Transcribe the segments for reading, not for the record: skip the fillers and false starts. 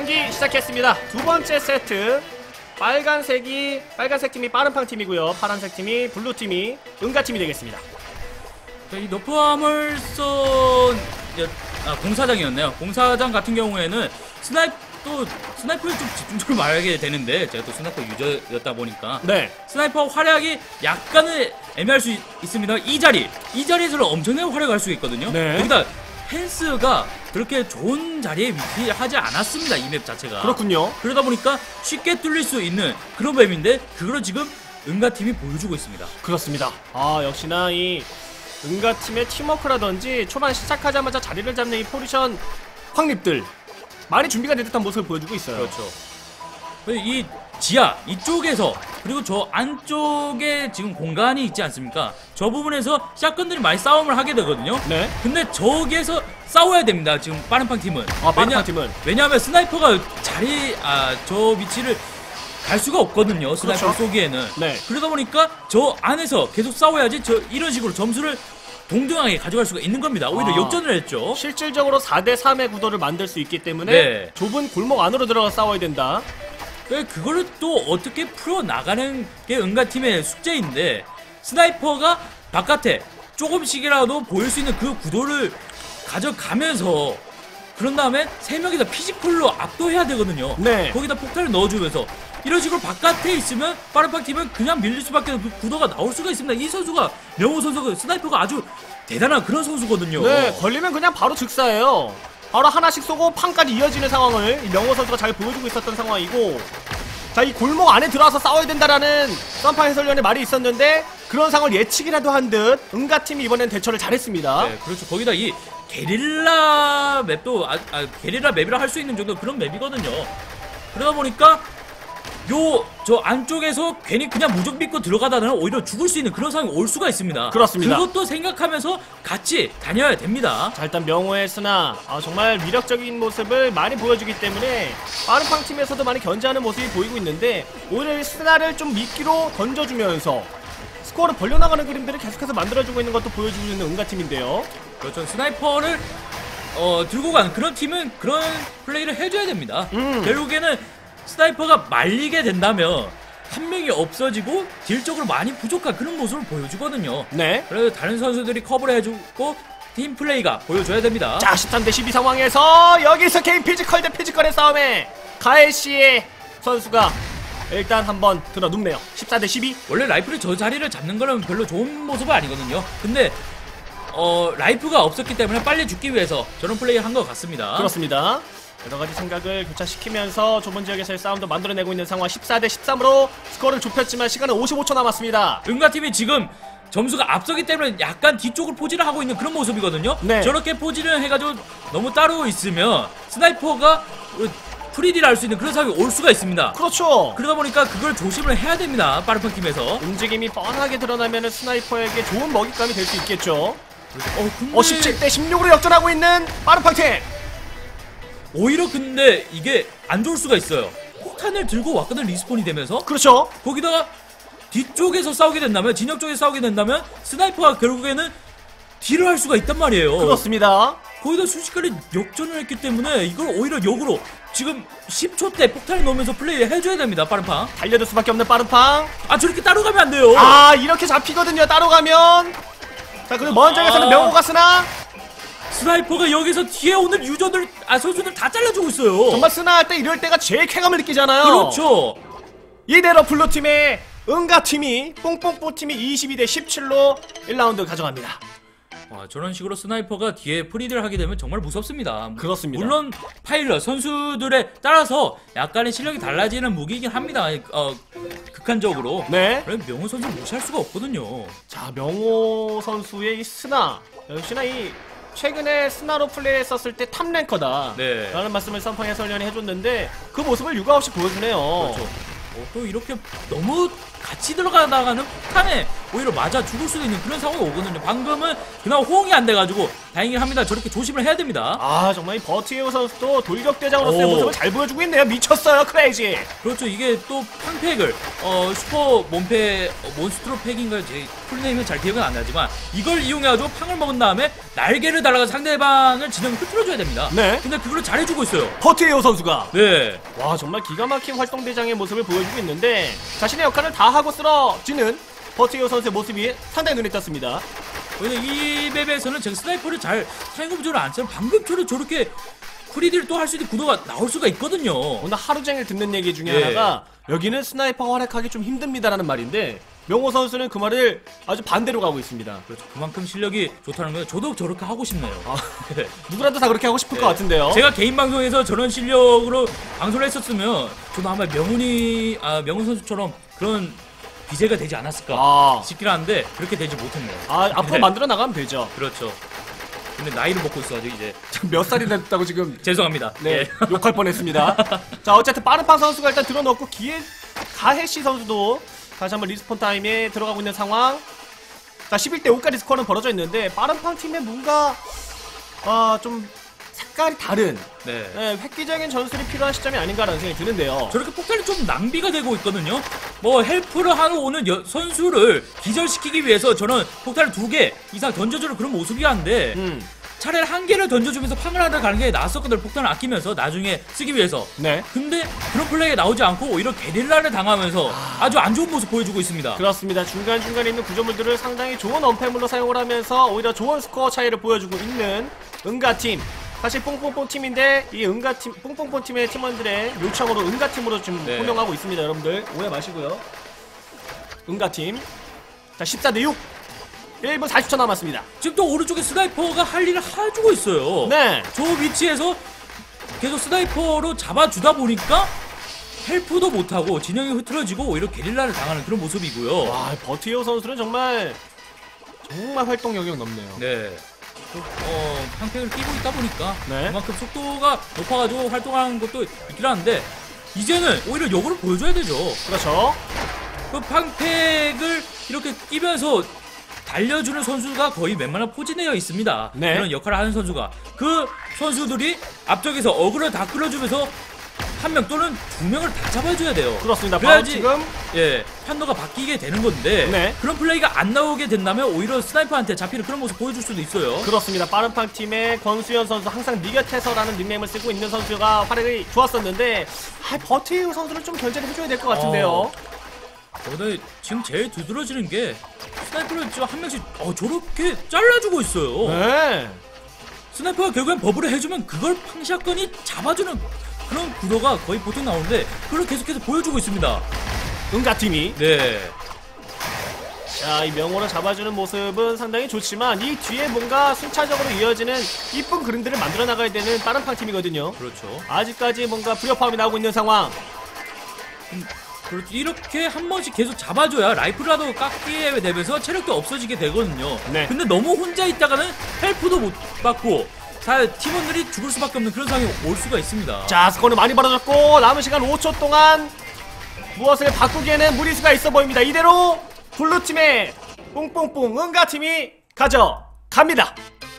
경기 시작했습니다. 두 번째 세트. 빨간색 팀이 빠른팡 팀이고요. 파란색 팀이 블루 팀이 은가 팀이 되겠습니다. 이 너프함을 공사장이었네요. 공사장 같은 경우에는 스나이퍼에 좀 집중적으로 말하게 되는데, 제가 또 스나이퍼 유저였다 보니까 네. 스나이퍼 활약이 약간은 애매할 수 있습니다. 이 자리에서는 엄청나게 활약할 수 있거든요. 네. 거기다 펜스가 그렇게 좋은 자리에 위치하지 않았습니다. 이 맵 자체가. 그렇군요. 그러다 보니까 쉽게 뚫릴 수 있는 그런 맵인데, 그걸 지금 은가팀이 보여주고 있습니다. 그렇습니다. 역시나 이 은가팀의 팀워크라든지 초반 시작하자마자 자리를 잡는 이 포지션 확립들 많이 준비가 된 듯한 모습을 보여주고 있어요. 그렇죠. 이 지하 이쪽에서, 그리고 저 안쪽에 지금 공간이 있지 않습니까? 저 부분에서 샷건들이 많이 싸움을 하게 되거든요. 네. 근데 저기에서 싸워야 됩니다. 지금 빠른팡 팀은. 빠른팡 팀은. 왜냐하면 스나이퍼가 저 위치를 갈 수가 없거든요. 스나이퍼 그렇죠. 쏘기에는. 네. 그러다 보니까 저 안에서 계속 싸워야지 이런 식으로 점수를 동등하게 가져갈 수가 있는 겁니다. 오히려 역전을 했죠. 실질적으로 4대3의 구도를 만들 수 있기 때문에 네. 좁은 골목 안으로 들어가 싸워야 된다. 그거를 또 어떻게 풀어나가는 게 은가팀의 숙제인데, 스나이퍼가 바깥에 조금씩이라도 보일 수 있는 그 구도를 가져가면서, 그런 다음에 3명이서 피지컬로 압도해야 되거든요. 네. 거기다 폭탄을 넣어주면서 이런 식으로 바깥에 있으면 빠른팡 팀은 그냥 밀릴 수밖에 없는 구도가 나올 수가 있습니다. 이 선수가, 명호 선수가, 스나이퍼가 아주 대단한 그런 선수거든요. 네, 걸리면 그냥 바로 즉사예요. 바로 하나씩 쏘고 팡까지 이어지는 상황을 명호 선수가 잘 보여주고 있었던 상황이고, 자, 이 골목 안에 들어와서 싸워야 된다라는 썬팡 해설위원의 말이 있었는데, 그런 상황을 예측이라도 한 듯 은가팀이 이번엔 대처를 잘했습니다. 네, 그렇죠. 거기다 이 게릴라 맵도 게릴라 맵이라 할 수 있는 정도 그런 맵이거든요. 그러다 보니까 저 안쪽에서 괜히 그냥 무적 믿고 들어가다는 오히려 죽을 수 있는 그런 상황이 올 수가 있습니다. 그렇습니다. 그것도 생각하면서 같이 다녀야 됩니다. 자, 일단 명호의 스나 정말 위력적인 모습을 많이 보여주기 때문에 빠른팡 팀에서도 많이 견제하는 모습이 보이고 있는데, 오히려 이 스나를 좀 미끼로 던져주면서 스코어를 벌려나가는 그림들을 계속해서 만들어주고 있는 것도 보여주고 있는 은가팀인데요. 그렇죠. 스나이퍼를 들고 가는 그런 팀은 그런 플레이를 해줘야 됩니다. 결국에는 스나이퍼가 말리게 된다면 한 명이 없어지고 딜적으로 많이 부족한 그런 모습을 보여주거든요. 네. 그래서 다른 선수들이 커버를 해주고 팀 플레이가 보여줘야 됩니다. 자, 13대 12 상황에서 여기서 개인 피지컬 대 피지컬의 싸움에 가엘씨의 선수가 일단 한번 들어눕네요. 14대 12. 원래 라이프를 저 자리를 잡는 거는 별로 좋은 모습은 아니거든요. 근데 라이프가 없었기 때문에 빨리 죽기 위해서 저런 플레이를 한 것 같습니다. 그렇습니다. 여러가지 생각을 교차시키면서 좁은 지역에서의 싸움도 만들어내고 있는 상황. 14대 13으로 스코어를 좁혔지만 시간은 55초 남았습니다. 은가팀이 지금 점수가 앞서기 때문에 약간 뒤쪽을 포진을 하고 있는 그런 모습이거든요. 네. 저렇게 포진을 해가지고 너무 따로 있으면 스나이퍼가 프리딜을 할 수 있는 그런 상황이 올 수가 있습니다. 그렇죠. 그러다 보니까 그걸 조심을 해야 됩니다. 빠른팡 팀에서. 움직임이 뻔하게 드러나면 스나이퍼에게 좋은 먹잇감이 될 수 있겠죠. 근데 17대 16으로 역전하고 있는 빠른팡 팀. 오히려 근데 이게 안 좋을 수가 있어요. 폭탄을 들고 왔거든, 리스폰이 되면서. 그렇죠. 거기다가 뒤쪽에서 싸우게 된다면, 진영 쪽에서 싸우게 된다면 스나이퍼가 결국에는 딜을 할 수가 있단 말이에요. 그렇습니다. 거기다 순식간에 역전을 했기 때문에 이걸 오히려 역으로 지금 10초 때 폭탄을 넣으면서 플레이 해줘야 됩니다. 빠른팡. 달려들 수밖에 없는 빠른팡. 저렇게 따로 가면 안 돼요. 이렇게 잡히거든요, 따로 가면. 자, 그리고 먼 쪽에서는 명호가 스나. 스나이퍼가 여기서 뒤에 오는 선수들 다 잘라주고 있어요. 정말 스나 할 때 이럴 때가 제일 쾌감을 느끼잖아요. 그렇죠. 이대로 블루팀의 은가팀이 뽕뽕뽀팀이 22대 17로 1라운드 가져갑니다. 저런 식으로 스나이퍼가 뒤에 프리드를 하게 되면 정말 무섭습니다. 그렇습니다. 물론 파일럿 선수들에 따라서 약간의 실력이 달라지는 무기이긴 합니다. 극한적으로. 네. 그럼 명호 선수 무시할 수가 없거든요. 자, 명호 선수의 이 스나, 역시나 이 최근에 스나로 플레이했었을 때 탑랭커다 네. 라는 말씀을 썬팡 해설위원이 해줬는데, 그 모습을 유감없이 보여주네요. 그렇죠. 또 이렇게 너무 같이 들어가다가는 폭탄에 오히려 맞아 죽을 수도 있는 그런 상황이 오거든요. 방금은 그나마 호응이 안 돼가지고 다행이긴 합니다. 저렇게 조심을 해야 됩니다. 아 정말 이 버티에오 선수도 돌격대장으로서의 오. 모습을 잘 보여주고 있네요. 미쳤어요 크레이지. 그렇죠. 이게 또 팡팩을 슈퍼 몬패 몬스트로 팩인가 제 풀네임은 잘 기억은 안 나지만 이걸 이용해가지고 팡을 먹은 다음에 날개를 달아서 상대방을 진영 흐트러줘야 됩니다. 네. 근데 그걸 잘해주고 있어요. 버티에오 선수가 네. 와 정말 기가 막힌 활동대장의 모습을 보여주고 있는데 자신의 역할을 다 하고 쓰러지는 버티에오 선수의 모습이 상당히 눈에 띄었습니다. 왜냐면 이 맵에서는 제가 스나이퍼를 잘 사용구조를 안 쓰면 방금처럼 저렇게 프리딜 또 할 수 있는 구도가 나올 수가 있거든요. 오늘 하루 종일 듣는 얘기 중에 예. 하나가 여기는 스나이퍼가 활약하기 좀 힘듭니다라는 말인데 명호 선수는 그 말을 아주 반대로 가고 있습니다. 그렇죠. 그만큼 실력이 좋다는 거예요. 저도 저렇게 하고 싶네요. 아, 네. 누구라도 다 그렇게 하고 싶을 것 같은데요. 제가 개인 방송에서 저런 실력으로 방송을 했었으면 저도 아마 명훈 선수처럼 그런 BJ가 되지 않았을까 싶긴 한데 그렇게 되지 못했네요. 앞으로 네. 만들어 나가면 되죠. 그렇죠. 근데 나이를 먹고 있어가지고 이제 몇 살이 됐다고 지금 죄송합니다. 네 예. 욕할 뻔했습니다. 자 어쨌든 빠른판 선수가 일단 들어넣고 가해시 선수도 다시 한번 리스폰 타임에 들어가고 있는 상황. 자 11대 5까지 스코어는 벌어져 있는데 빠른판 팀에 뭔가 좀 색깔이 다른 네. 획기적인 전술이 필요한 시점이 아닌가라는 생각이 드는데요. 저렇게 폭탄이 좀 낭비가 되고 있거든요. 뭐 헬프를 하러 오는 선수를 기절시키기 위해서 저는 폭탄을 2개 이상 던져주는 그런 모습이 한데 차라리 1개를 던져주면서 팡을 하다 가는 게 나았었거든요. 폭탄을 아끼면서 나중에 쓰기 위해서. 네. 근데 그런 플레이가 나오지 않고 오히려 게릴라를 당하면서 아주 안 좋은 모습 보여주고 있습니다. 그렇습니다. 중간중간에 있는 구조물들을 상당히 좋은 언패물로 사용을 하면서 오히려 좋은 스코어 차이를 보여주고 있는 응가팀. 사실 뽕뽕뽕 팀인데 이 응가팀 뽕뽕뽕 팀의 팀원들의 요청으로 응가팀으로 지금 네. 호명하고 있습니다. 여러분들 오해 마시고요. 응가팀. 자 14대 6. 1분 40초 남았습니다. 지금 또 오른쪽에 스나이퍼가 할 일을 해주고 있어요. 네. 저 위치에서 계속 스나이퍼로 잡아주다 보니까 헬프도 못하고 진영이 흐트러지고 오히려 게릴라를 당하는 그런 모습이고요. 와 버티오 선수는 정말 활동 영역 넓네요. 네. 팡팩을 끼고 있다 보니까 네. 그만큼 속도가 높아가지고 활동하는 것도 있긴 한데 이제는 오히려 역으로 보여줘야 되죠. 그렇죠. 그 팡팩을 이렇게 끼면서 달려주는 선수가 거의 웬만한 포진되어 있습니다. 네. 그런 역할을 하는 선수가 그 선수들이 앞쪽에서 어그를 다 끌어주면서 1명 또는 2명을 다 잡아줘야 돼요. 그렇습니다. 그래야지 바로 지금 예 판도가 바뀌게 되는 건데 네. 그런 플레이가 안 나오게 된다면 오히려 스나이퍼한테 잡히는 그런 모습 보여줄 수도 있어요. 그렇습니다. 빠른팡 팀의 권수현 선수 항상 네 곁에서라는 닉네임을 쓰고 있는 선수가 활약이 좋았었는데 버티오 선수를 좀 견제를 해줘야 될 것 같은데요. 근데 지금 제일 두드러지는 게 스나이퍼를 지금 한 명씩 저렇게 잘라주고 있어요. 네. 스나이퍼가 결국엔 버블을 해주면 그걸 팡샷건이 잡아주는 그런 구도가 거의 보통 나오는데 그걸 계속해서 보여주고 있습니다. 응가팀이 네. 자, 이 명호를 잡아주는 모습은 상당히 좋지만 이 뒤에 뭔가 순차적으로 이어지는 이쁜 그림들을 만들어 나가야 되는 빠른팡 팀이거든요. 그렇죠. 아직까지 뭔가 불협화음이 나오고 있는 상황. 그렇죠. 이렇게 한 번씩 계속 잡아줘야 라이프라도 깎게 되면서 체력도 없어지게 되거든요. 네. 근데 너무 혼자 있다가는 헬프도 못 받고 팀원들이 죽을 수밖에 없는 그런 상황이 올 수가 있습니다. 자, 스코어는 많이 벌어졌고 남은 시간 5초 동안 무엇을 바꾸기에는 무리수가 있어 보입니다. 이대로 블루팀의 뽕뽕뽕 응가팀이 가져갑니다.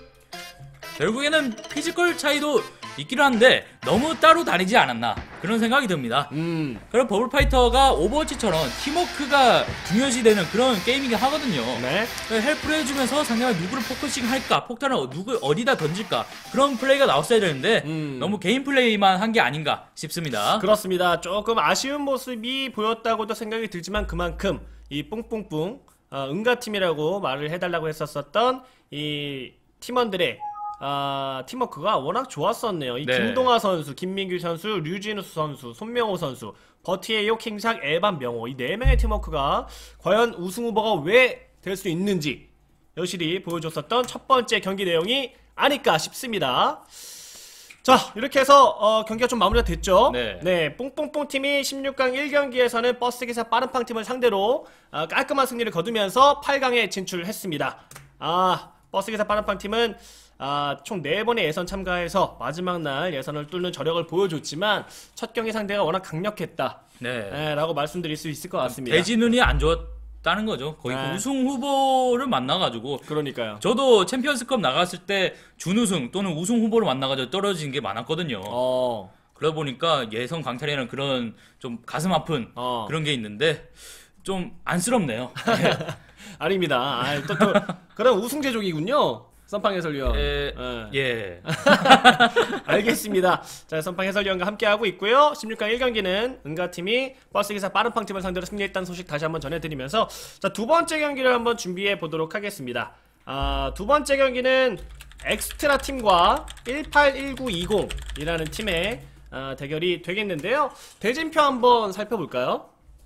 결국에는 피지컬 차이도 있긴 한데 너무 따로 다니지 않았나 그런 생각이 듭니다. 그럼 버블파이터가 오버워치처럼 팀워크가 중요시되는 그런 게임이긴 하거든요. 네. 헬프를 해주면서 상대가 누구를 포커싱 할까, 폭탄을 누구 어디다 던질까 그런 플레이가 나왔어야 되는데 너무 개인 플레이만 한 게 아닌가 싶습니다. 그렇습니다. 조금 아쉬운 모습이 보였다고도 생각이 들지만 그만큼 이 뿡뿡뿡 응가팀이라고 말을 해달라고 했었던 이 팀원들의 팀워크가 워낙 좋았었네요. 이 네. 김동아 선수, 김민규 선수, 류진우 선수, 손명호 선수, 버티에요, 킹삭, 에반, 명호 이 4명의 팀워크가 과연 우승 후보가 왜 될 수 있는지 여실히 보여줬었던 첫 번째 경기 내용이 아닐까 싶습니다. 자, 이렇게 해서 경기가 좀 마무리가 됐죠. 네. 뽕뽕뽕 팀이 16강 1경기에서는 버스기사 빠른팡 팀을 상대로 깔끔한 승리를 거두면서 8강에 진출했습니다. 버스기사 빠른팡 팀은 총 4번의 예선 참가해서 마지막 날 예선을 뚫는 저력을 보여줬지만 첫 경기 상대가 워낙 강력했다. 네. 라고 말씀드릴 수 있을 것 같습니다. 대진운이 안 다는 거죠. 거의 네. 그 우승 후보를 만나가지고 그러니까요. 저도 챔피언스컵 나갔을 때 준우승 또는 우승 후보를 만나가지고 떨어진 게 많았거든요. 그러다 보니까 예선 강탈이라는 그런 좀 가슴 아픈 그런 게 있는데 좀 안쓰럽네요. 아닙니다. 또 그런 우승제족이군요. 썬팡 해설위원. 예. 알겠습니다. 자, 썬팡 해설위원과 함께하고 있고요. 16강 1경기는 은가팀이 버스기사 빠른팡팀을 상대로 승리했다는 소식 다시 한번 전해드리면서 자, 두 번째 경기를 한번 준비해 보도록 하겠습니다. 두 번째 경기는 엑스트라 팀과 181920이라는 팀의 대결이 되겠는데요. 대진표 한번 살펴볼까요?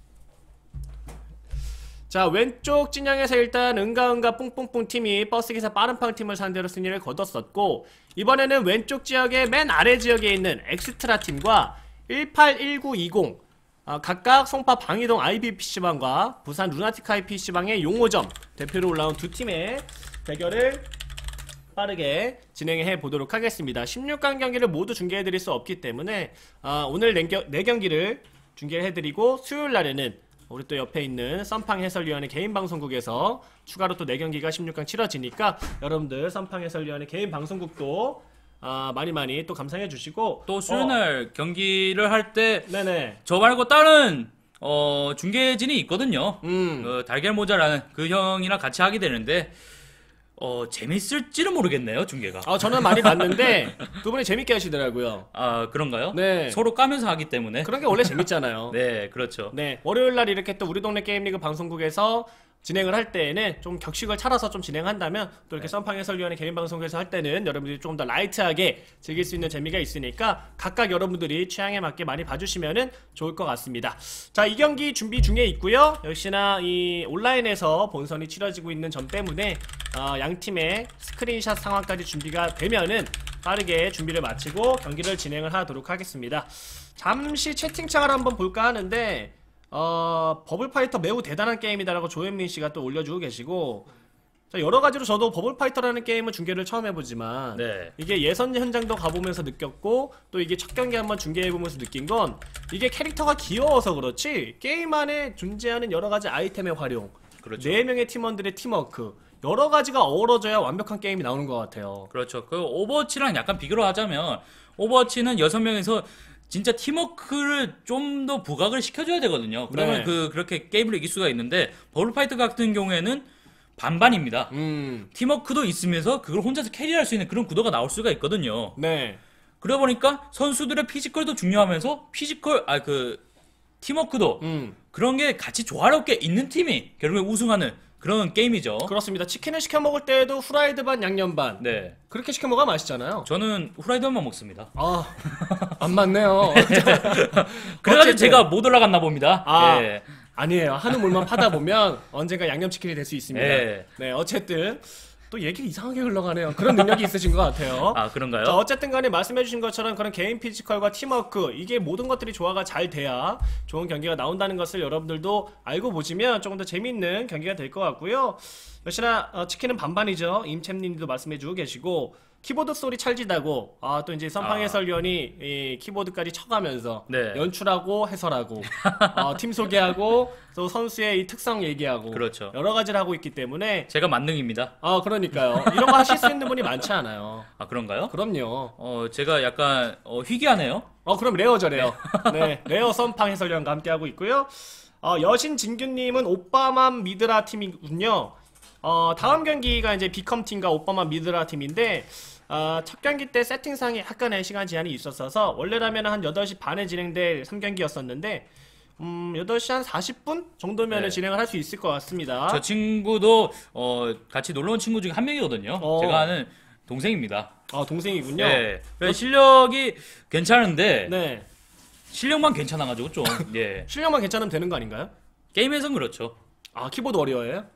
자, 왼쪽 진영에서 일단 은가은가 뿡뿡뿡 팀이 버스기사 빠른팡 팀을 상대로 승리를 거뒀었고, 이번에는 왼쪽 지역의 맨 아래 지역에 있는 엑스트라 팀과 181920 각각 송파 방이동 IB PC방과 부산 루나티카이 PC방의 용호점 대표로 올라온 두 팀의 대결을 빠르게 진행해 보도록 하겠습니다. 16강 경기를 모두 중계해드릴 수 없기 때문에 오늘 4경기를 중계해드리고 수요일 날에는 우리 또 옆에 있는 썬팡 해설위원의 개인 방송국에서 추가로 또 4경기가 16강 치러지니까 여러분들 썬팡 해설위원의 개인 방송국도 많이 또 감상해 주시고 또 수요일날 경기를 할 때 네네 저 말고 다른 중계진이 있거든요. 달걀 모자라는 그 형이랑 같이 하게 되는데 재밌을지는 모르겠네요, 중계가. 저는 많이 봤는데 두 분이 재밌게 하시더라고요. 그런가요? 네. 서로 까면서 하기 때문에. 그런 게 원래 재밌잖아요. 네, 그렇죠. 네, 월요일 날 이렇게 또 우리 동네 게임리그 방송국에서 진행을 할 때에는 좀 격식을 차려서 좀 진행한다면 또 이렇게 썬팡 해설위원의 개인 방송에서 할 때는 여러분들이 조금 더 라이트하게 즐길 수 있는 재미가 있으니까 각각 여러분들이 취향에 맞게 많이 봐주시면은 좋을 것 같습니다. 자, 이 경기 준비 중에 있고요. 역시나 이 온라인에서 본선이 치러지고 있는 점 때문에 양 팀의 스크린샷 상황까지 준비가 되면은 빠르게 준비를 마치고 경기를 진행을 하도록 하겠습니다. 잠시 채팅창을 한번 볼까 하는데 버블파이터 매우 대단한 게임이다라고 조현민씨가 또 올려주고 계시고, 자, 여러가지로 저도 버블파이터라는 게임을 중계를 처음 해보지만 네. 이게 예선 현장도 가보면서 느꼈고 또 이게 첫 경기 한번 중계해보면서 느낀 건 이게 캐릭터가 귀여워서 그렇지 게임 안에 존재하는 여러가지 아이템의 활용, 그렇죠. 4명의 팀원들의 팀워크, 여러가지가 어우러져야 완벽한 게임이 나오는 것 같아요. 그렇죠. 그 오버워치랑 약간 비교를 하자면 오버워치는 6명에서 진짜 팀워크를 좀 더 부각을 시켜줘야 되거든요. 그러면 네. 그렇게 게임을 이길 수가 있는데 버블파이터 같은 경우에는 반반입니다. 팀워크도 있으면서 그걸 혼자서 캐리할 수 있는 그런 구도가 나올 수가 있거든요. 네. 그러다 보니까 선수들의 피지컬도 중요하면서 팀워크도 그런 게 같이 조화롭게 있는 팀이 결국에 우승하는 그런 게임이죠. 그렇습니다. 치킨을 시켜 먹을 때에도 후라이드 반 양념 반. 네. 그렇게 시켜 먹어야 맛있잖아요. 저는 후라이드만 먹습니다. 안 맞네요. 그래가지고 어쨌든. 제가 못 올라갔나 봅니다. 예. 아니에요. 한우 물만 파다 보면 언젠가 양념치킨이 될 수 있습니다. 네. 네, 어쨌든 또 얘기가 이상하게 흘러가네요. 그런 능력이 있으신 것 같아요. 그런가요? 자, 어쨌든 간에 말씀해주신 것처럼 그런 개인 피지컬과 팀워크, 이게 모든 것들이 조화가 잘 돼야 좋은 경기가 나온다는 것을 여러분들도 알고 보시면 조금 더 재미있는 경기가 될 것 같고요. 역시나 치킨은 반반이죠. 임챔님도 말씀해주고 계시고, 키보드 소리 찰지다고 또 이제 썬팡 해설위원이 이 키보드까지 쳐가면서 네. 연출하고 해설하고 팀 소개하고 또 선수의 이 특성 얘기하고 그렇죠. 여러 가지를 하고 있기 때문에 제가 만능입니다. 그러니까요. 이런 거 하실 수 있는 분이 많지 않아요. 그런가요? 그럼요. 제가 약간 희귀하네요. 그럼 레어죠, 레어. 네, 레어 썬팡 해설위원과 함께 하고 있고요. 여신 진규님은 오빠만 미드라 팀이군요. 다음 경기가 이제 비컴 팀과 오빠만 미드라 팀인데 첫 경기 때 세팅상에 약간의 시간 제한이 있었어서 원래라면 한 8시 반에 진행될 3경기였었는데 8시 한 40분 정도면 네. 진행을 할 수 있을 것 같습니다. 저 친구도 같이 놀러 온 친구 중에 한 명이거든요. 제가 아는 동생입니다. 동생이군요. 네. 실력이 괜찮은데 네. 실력만 괜찮아가지고 좀 실력만 괜찮으면 되는 거 아닌가요? 게임에선 그렇죠. 키보드 워리어예요?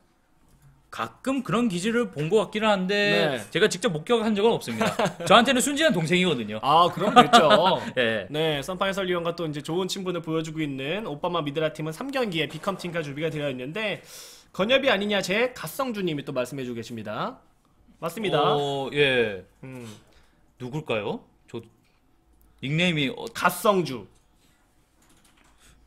가끔 그런 기질을 본 것 같기는 한데 네. 제가 직접 목격한 적은 없습니다. 저한테는 순진한 동생이거든요. 그럼 됐죠. 네. 네, 썬팡 해설위원과 또 이제 좋은 친분을 보여주고 있는 오빠마 미드라 팀은 3경기에 비컴 팀과 준비가 되어 있는데 건엽이 아니냐 제 갓성주님이 또 말씀해주고 계십니다. 맞습니다. 예. 누굴까요? 저 닉네임이 갓성주.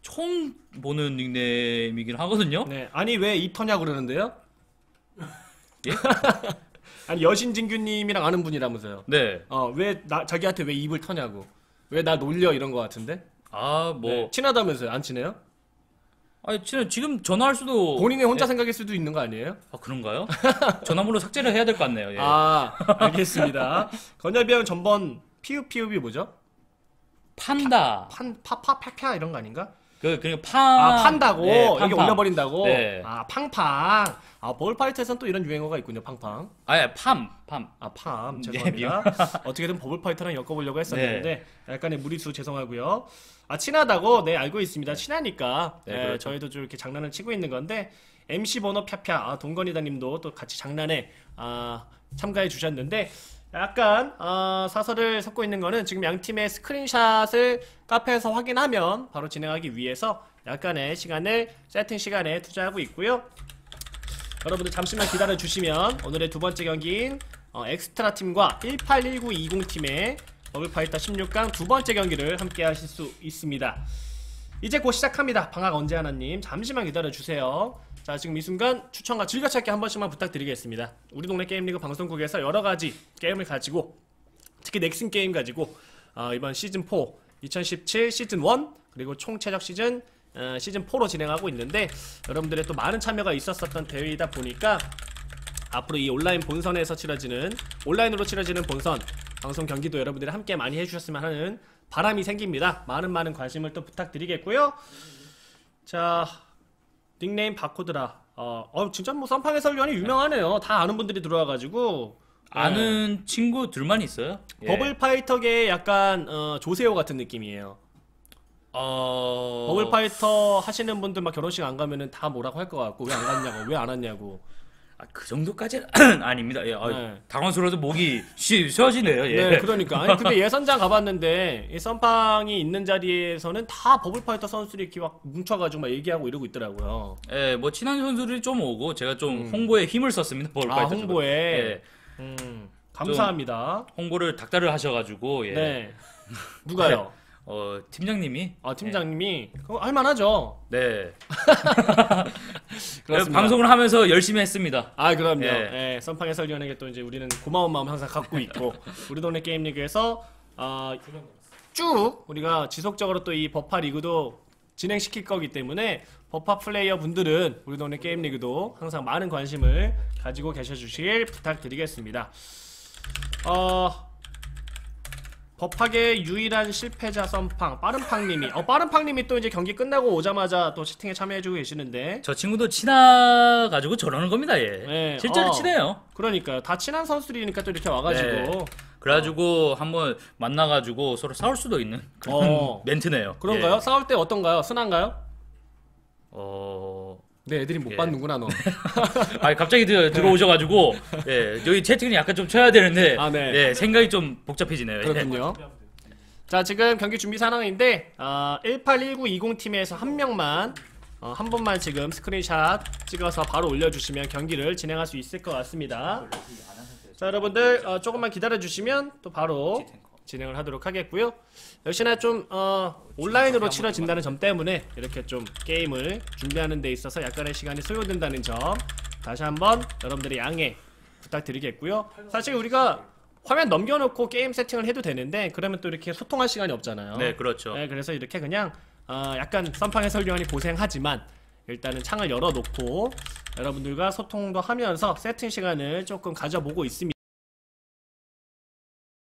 처음 보는 닉네임이긴 하거든요. 네, 아니 왜 입터냐 그러는데요? 예? 아니 여신진규님이랑 아는 분이라면서요. 네. 왜 자기한테 왜 입을 터냐고. 왜 나 놀려 이런 거 같은데? 아, 뭐. 네, 친하다면서요? 안 친해요? 아니, 지금 전화할 수도. 본인의 혼자 생각일 수도 있는 거 아니에요? 아, 그런가요? 전화번호 삭제를 해야 될 것 같네요. 예. 아, 알겠습니다. 건야비형 전번 피읍이 뭐죠? 판다. 파파파파 이런 거 아닌가? 그러니까 판다고 네, 여기 팡팡. 올려버린다고. 네. 팡팡. 버블파이터에서는 또 이런 유행어가 있군요. 팡팡. 아예 팜. 팜. 네, 죄송합니다. 어떻게든 버블파이터랑 엮어보려고 했었는데 약간의 무리수 죄송하고요. 친하다고 네 알고 있습니다. 친하니까 네, 그렇죠. 저희도 좀 이렇게 장난을 치고 있는 건데 MC 번호 펴펴 동건이다님도 또 같이 장난에 참가해 주셨는데 약간 사설을 섞고 있는 거는 지금 양 팀의 스크린샷을 카페에서 확인하면 바로 진행하기 위해서 약간의 시간을 세팅 시간에 투자하고 있고요. 여러분들 잠시만 기다려 주시면 오늘의 두 번째 경기인 엑스트라 팀과 181920 팀의 버블파이터 16강 두 번째 경기를 함께 하실 수 있습니다. 이제 곧 시작합니다. 방학 언제 하나님 잠시만 기다려 주세요. 자, 지금 이 순간 추천과 즐겨찾기 한 번씩만 부탁드리겠습니다. 우리 동네 게임리그 방송국에서 여러가지 게임을 가지고 특히 넥슨 게임 가지고 이번 시즌4 2017 시즌1 그리고 총 최적 시즌 시즌4로 진행하고 있는데 여러분들의 또 많은 참여가 있었던 대회이다 보니까 앞으로 이 온라인 본선에서 온라인으로 치러지는 본선 방송 경기도 여러분들이 함께 많이 해주셨으면 하는 바람이 생깁니다. 많은 관심을 또 부탁드리겠고요. 자, 닉네임 바코드라. 진짜 뭐 썬팡 해설위원이 유명하네요. 다 아는 분들이 들어와가지고 아는 친구들만 있어요. 예. 버블파이터계의 약간 조세호 같은 느낌이에요. 버블파이터 하시는 분들 막 결혼식 안 가면은 다 뭐라고 할 것 같고 왜 안 갔냐고 왜 안 왔냐고. 그 정도까지는 아닙니다. 예, 네. 당황스러워서 목이 쉬어지네요. 예. 네, 그러니까. 아니 근데 예선장 가봤는데 이 썬팡이 있는 자리에서는 다 버블파이터 선수들이 이렇게 막 뭉쳐가지고 막 얘기하고 이러고 있더라고요. 예, 뭐 친한 선수들이 좀 오고 제가 좀 홍보에 힘을 썼습니다. 버블파이터 홍보에. 예. 감사합니다. 홍보를 닥달을 하셔가지고 예. 네. 누가요? 팀장님이 팀장님이 그거 할만하죠. 네. 그렇습니다. 방송을 하면서 열심히 했습니다. 그럼요. 예. 예, 썬팡 해설위원에게 또 이제 우리는 고마운 마음 항상 갖고 있고 우리 동네 게임 리그에서 쭉 우리가 지속적으로 또 이 버파 리그도 진행시킬 거기 때문에 버파 플레이어 분들은 우리 동네 게임 리그도 항상 많은 관심을 가지고 계셔 주시길 부탁드리겠습니다. 버파계의 유일한 실패자 썬팡 빠른팡님이 빠른팡님이 또 이제 경기 끝나고 오자마자 또 채팅에 참여해주고 계시는데 저 친구도 친해가지고 저러는 겁니다. 예. 네, 실제로 친해요. 그러니까요. 다 친한 선수들이니까 또 이렇게 와가지고 네. 그래가지고 한번 만나가지고 서로 싸울 수도 있는 그런 멘트네요. 그런가요? 예. 싸울 때 어떤가요? 순한가요? 네, 애들이 못 예. 받는구나 너. 갑자기 들어오셔가지고 예, 여기 채팅은 약간 좀 쳐야 되는데 네. 예, 생각이 좀 복잡해지네요. 예. 그렇군요. 자, 지금 경기 준비 상황인데 181920 팀에서 한 명만 한 번만 지금 스크린샷 찍어서 바로 올려주시면 경기를 진행할 수 있을 것 같습니다. 자, 여러분들 조금만 기다려주시면 또 바로 진행을 하도록 하겠고요. 역시나 좀 온라인으로 치러진다는 점 때문에 이렇게 좀 게임을 준비하는 데 있어서 약간의 시간이 소요된다는 점 다시 한번 여러분들의 양해 부탁드리겠고요. 사실 우리가 화면 넘겨놓고 게임 세팅을 해도 되는데 그러면 또 이렇게 소통할 시간이 없잖아요. 네, 그렇죠. 네, 그래서 이렇게 그냥 약간 썬팡 해설위원이 고생하지만 일단은 창을 열어놓고 여러분들과 소통도 하면서 세팅 시간을 조금 가져보고 있습니다.